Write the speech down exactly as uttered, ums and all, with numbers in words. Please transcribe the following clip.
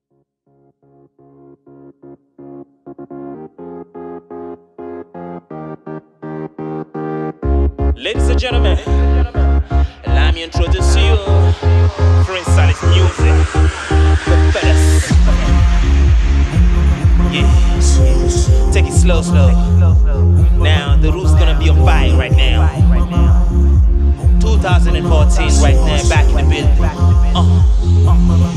Ladies and gentlemen, allow me to introduce you Firenze Talents music, the best. Yeah, take it slow, slow. Now the roof's gonna be on fire right now. twenty fourteen right now, back in the building. Uh.